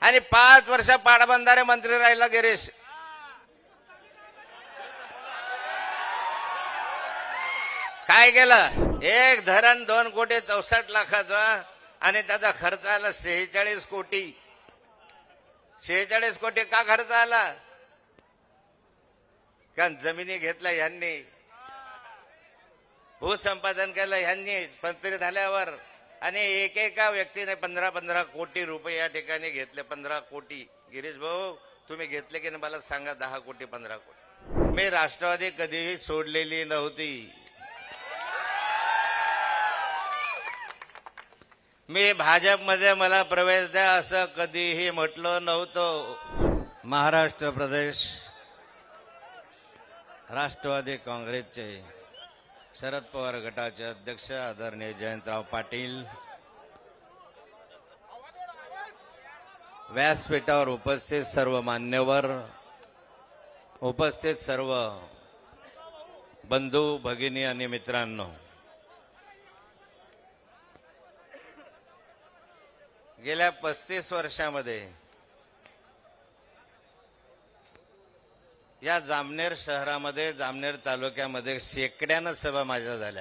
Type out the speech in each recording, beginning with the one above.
आणि 5 वर्ष पाटबंधारे मंत्री राहिला गिरीश. काय केलं? एक धरण 2,64,00,000 आणि त्याचा खर्च आला 46 कोटी. 46 कोटी का खर्च आला? कारण जमिनी घेतल्या यांनी, भूसंपादन केलं यांनी मंत्री झाल्यावर, आणि एकेका व्यक्तीने 15-15 कोटी रुपये या ठिकाणी घेतले. 15 कोटी. गिरीश भाऊ तुम्ही घेतले की नाही मला सांगा. 10 कोटी 15 कोटी. मी राष्ट्रवादी कधीही सोडलेली नव्हती. मी भाजपमध्ये मला प्रवेश द्या असं कधीही म्हटलं नव्हतं. महाराष्ट्र प्रदेश राष्ट्रवादी काँग्रेसचे शरद पवार गटाचे अध्यक्ष आदरणीय जयंतराव पाटील, व्यासपीठावर उपस्थित सर्व मान्यवर, उपस्थित सर्व बंधू भगिनी आणि मित्रांनो, गेल्या 35 वर्षामध्ये या जामनेर शहरामध्ये, जामनेर तालुक्यामध्ये शेकड्यानं सभा माझ्या झाल्या.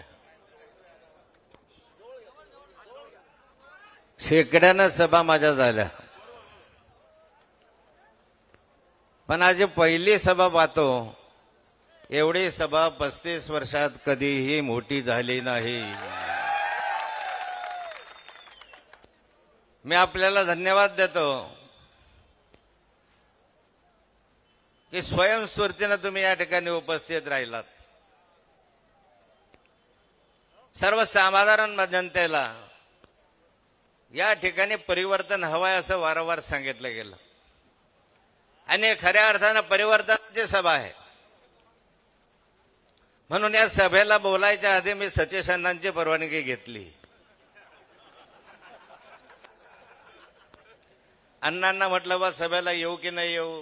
शेकड्यानं सभा माझ्या झाल्या. पण आज पहिली सभा पाहतो, एवढी सभा 35 वर्षात कधीही मोठी झाली नाही. मी आपल्याला धन्यवाद देतो की स्वयंस्फूर्तीनं तुम्ही या ठिकाणी उपस्थित राहिलात. सर्वसाधारण जनतेला या ठिकाणी परिवर्तन हवंय असं वारंवार सांगितलं गेलं, आणि खऱ्या अर्थानं परिवर्तनाची सभा आहे. म्हणून या सभेला बोलायच्या आधी मी सतीश अण्णांची परवानगी घेतली. अण्णांना म्हटलं बा सभेला येऊ की नाही येऊ.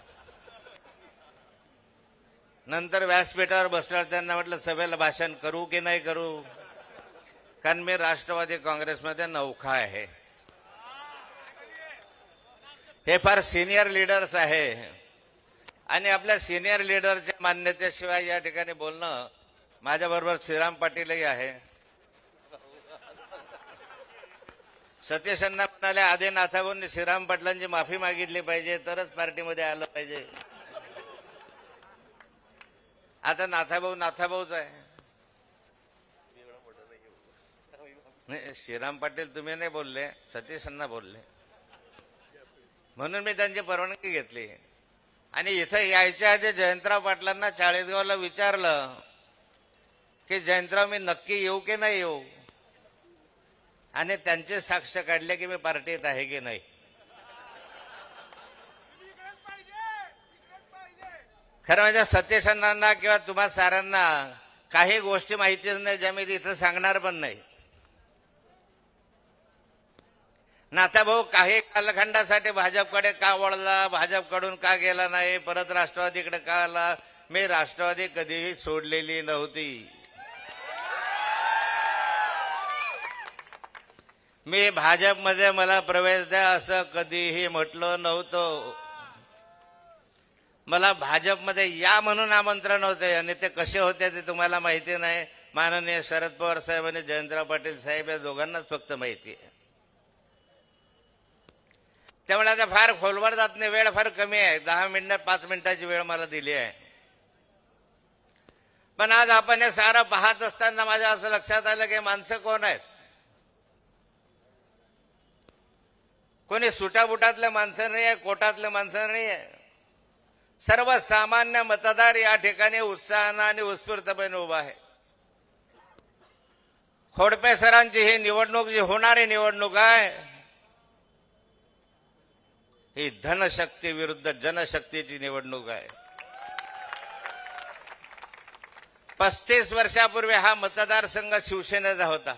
नंतर व्यासपीठावर बसल्यावर त्यांना म्हटलं सभेला भाषण करू की नाही करू, कारण मी राष्ट्रवादी काँग्रेसमध्ये नौखा आहे. हे फार सिनियर लीडर्स आहे, आणि आपल्या सिनियर लीडरच्या मान्यतेशिवाय या ठिकाणी बोलणं. माझ्याबरोबर श्रीराम पाटीलही आहे. सतीश अण्णा म्हणाले आधी नाथाभाऊंनी श्रीराम पाटलांची माफी मागितली पाहिजे तरच पार्टीमध्ये आलं पाहिजे. आता नाथाभाऊच आहे. नाही, श्रीराम पाटील तुम्ही नाही बोलले, सतीश अण्णा बोलले, म्हणून मी त्यांची परवानगी घेतली. आणि इथं यायच्या आधी जयंतराव पाटलांना चाळीसगावला विचारलं की जयंतराव मी नक्की येऊ की नाही येऊ, आणि त्यांचे साक्ष काढले की मी पार्टीत आहे की नाही. खरं म्हणजे सतीश अण्णांना किंवा तुम्हा साऱ्यांना काही गोष्टी माहितीच नाही, ज्या मी इथं सांगणार पण नाही. नाथाभाऊ काही कालखंडासाठी भाजपकडे का वळला, भाजपकडून का गेला नाही, परत राष्ट्रवादीकडे का आला. मी राष्ट्रवादी कधीही सोडलेली नव्हती. मी भाजपमध्ये मला प्रवेश द्या असं कधीही म्हटलं नव्हतं. मला भाजपमध्ये या म्हणून आमंत्रण होते, आणि ते कसे होते ते तुम्हाला माहिती नाही. माननीय शरद पवार साहेब आणि जयंतराव पाटील साहेब या दोघांनाच फक्त माहिती आहे. त्यामुळे आता फार खोलवर जात नाही, वेळ फार कमी आहे. 10 मिनिट 5 मिनिटाची वेळ मला दिली आहे. पण आज आपण हे सारं पाहत असताना माझ्या असं लक्षात आलं की माणसं कोण आहेत. कोणी सुटाबुटातले माणसं नाही आहे, कोटातले माणसं नाही आहे. सर्वसामान्य मतदार या ठिकाणी उत्साहानं आणि उत्स्फूर्तपणे उभा आहे. खोडपे सरांची ही निवडणूक जी होणारी निवडणूक आहे, ही धनशक्ती विरुद्ध जनशक्तीची निवडणूक आहे. 35 वर्षापूर्वी हा मतदारसंघ शिवसेनेचा होता.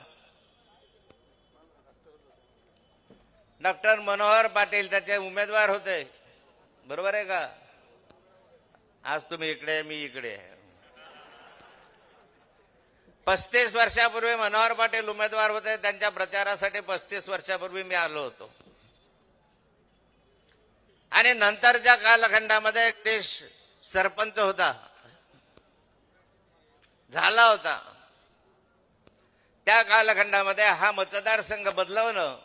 डॉक्टर मनोहर पाटील त्याचे उमेदवार होते, बरोबर आहे का. आज तुम्ही इकडे, मी इकडे. 35 वर्षापूर्वी मनोहर पाटील उमेदवार होते. त्यांच्या प्रचारासाठी 35 वर्षापूर्वी मी आलो होतो. आणि नंतरच्या कालखंडामध्ये देश सरपंच होता, झाला होता. त्या कालखंडामध्ये हा मतदारसंघ बदलवणं,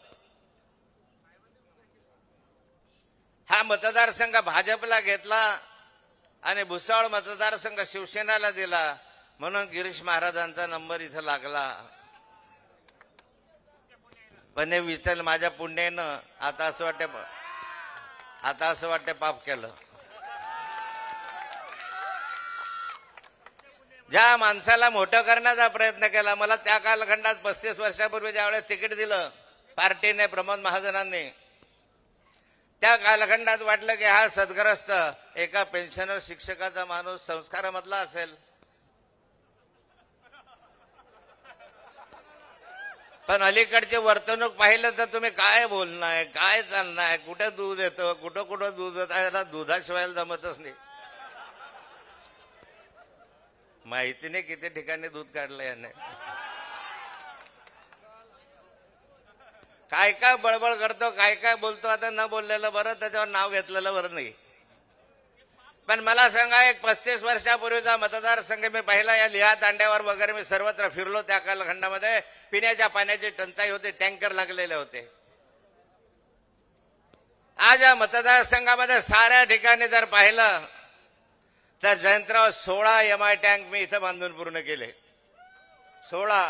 हा मतदारसंघ भाजपला घेतला आणि भुसावळ मतदारसंघ शिवसेनेला दिला, म्हणून गिरीश महाराजांचा नंबर इथं लागला. पण हे विठ्ठल माझ्या पुण्यानं आता असं वाटते पाप केलं. ज्या माणसाला मोठं करण्याचा प्रयत्न केला, मला त्या कालखंडात 35 वर्षापूर्वी ज्यावेळेस तिकीट दिलं पार्टीने, प्रमोद महाजनांनी, त्या कालखंडात वाटलं की हा सद्ग्रस्त एका पेन्शनर शिक्षकाचा माणूस संस्कारामधला असेल. पण अलीकडचे वर्तणूक पाहिलं तर तुम्ही काय बोलणार, काय चालणार, कुठे दूध येतं, कुठं कुठं दूध येतं, याला दुधाशिवाय जमतच नाही. माहिती नाही किती ठिकाणी दूध काढलं याने. काय काय बळबळ करतो, काय काय बोलतो. आता न बोललेलं बरं, त्याच्यावर नाव घेतलेलं बरं नाही. पण मला सांगा, एक 35 वर्षापूर्वीचा मतदारसंघ मी पाहिला. या लिहा तांड्यावर वगैरे मी सर्वत्र फिरलो. त्या कालखंडामध्ये पिण्याच्या पाण्याची टंचाई होती, टँकर लागलेले होते. आज या मतदारसंघामध्ये साऱ्या ठिकाणी जर पाहिलं तर जयंतराव 16 MI टँक मी इथं बांधून पूर्ण केले. 16.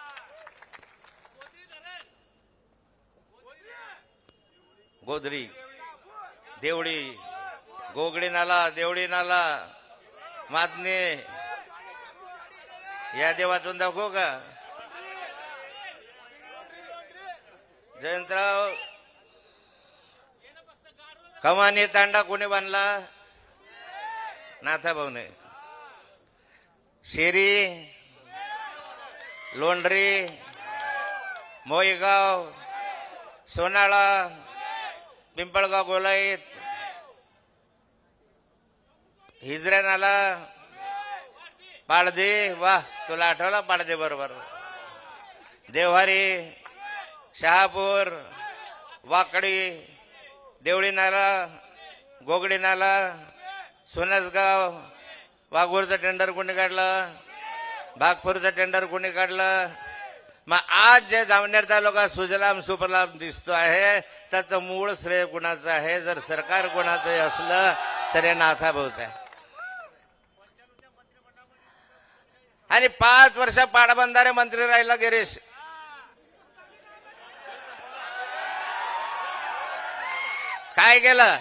गोधरी, देवडी, गोगडी नाला, देवडी नाला, मादने, यादी वाचून दाखवू का? जयंतराव कमानी तांडा कोणी बांधला? नाथाभाऊने. शेरी, लोंढरी, मोईगाव, सोनाळा, पिंपळगाव, गोलाईत, हिजऱ्या नाला, पाडदे. वाह, तुला आठवला पाडदे बरोबर. देवहारी, शहापूर, वाकडी, देवळी नाला, गोगडी नाला, सोनसगाव. वाघूरचं टेंडर कोणी काढलं? बागपूरचं टेंडर कोणी काढलं? मग आज जे जामनेर तालुका सुजलाम सुफलाम दिसतो आहे त्याचं मूळ श्रेय कुणाचं आहे? जर सरकार कुणाचं असलं तर हे नाथाभाऊचं आहे. आणि 5 वर्ष पाटबंधारे मंत्री राहिला गिरीश. काय केलं?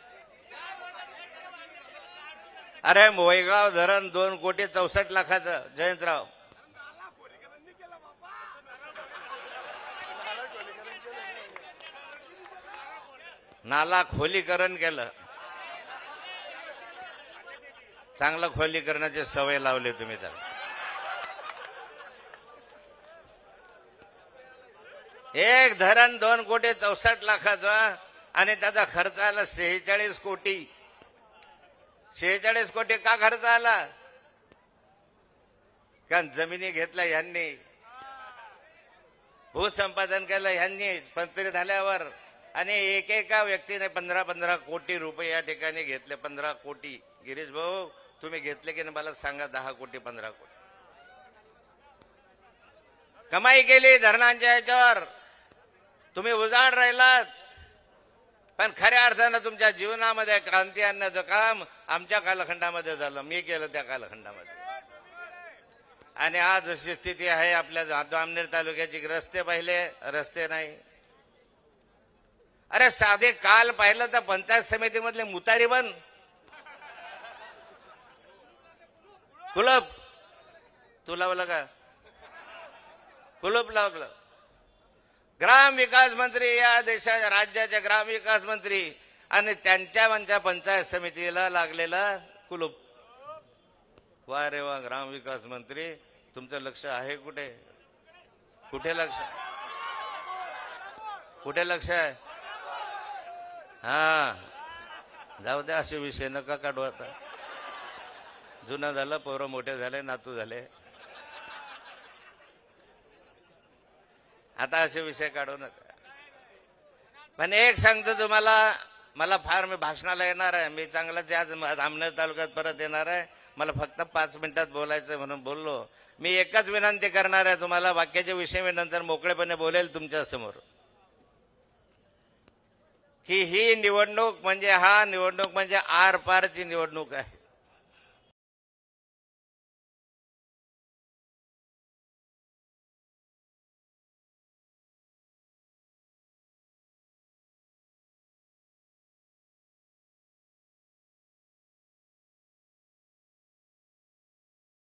अरे मोईगाव धरण 2,64,00,000 जयंतराव. नाला खोलीकरण केलं. चांगलं खोलीकरणाची सवय लावली तुम्ही तर. एक धरण 2,64,00,000 आणि त्याचा खर्च आला 46 कोटी. 46 कोटी का खर्च आला? कारण जमिनी घेतल्या ह्यांनी, भूसंपादन केलं ह्यांनी मंत्री झाल्यावर. आणि एकेका व्यक्तीने 15-15 कोटी रुपये या ठिकाणी घेतले. 15 कोटी. गिरीश भाऊ तुम्ही घेतले की नाही मला सांगा. 10 कोटी 15 कोटी कमाई केली धरणांच्या ह्याच्यावर. तुम्ही उजाड राहिलात. पण खऱ्या अर्थानं तुमच्या जीवनामध्ये क्रांती आणण्याचं काम आमच्या कालखंडामध्ये झालं. मी केलं त्या कालखंडामध्ये. आणि आज अशी स्थिती आहे आपल्या जामनेर तालुक्याची. रस्ते पाहिले, रस्ते नाही. अरे साधे काल पाहिलं तर पंचायत समितीमधले मुतारी बन कुलप. तू लावलं का? कुलूप लावलं. ग्राम विकास मंत्री, या देशाच्या राज्याचे ग्राम विकास मंत्री, आणि त्यांच्या पंचायत समितीला लागलेला कुलूप. वा रे वा. ग्राम विकास मंत्री, तुमचं लक्ष आहे कुठे? कुठे लक्ष? कुठे लक्ष आहे? हा, जाऊ द्या, असे विषय नका काढू. आता जुनं झालं, पोरं मोठे झाले, नातू झाले. आता असे विषय काढू नका. पण एक सांगतो तुम्हाला, मला फार मी भाषणाला येणार आहे, मी चांगलाच आज धामणेर तालुक्यात परत येणार आहे, मला फक्त 5 मिनिटात बोलायचं म्हणून बोललो. मी एकच विनंती करणार आहे तुम्हाला, बाकीचे विषय मी नंतर मोकळेपणे बोलेल तुमच्या समोर, की ही निवडणूक म्हणजे आर पारची निवडणूक आहे.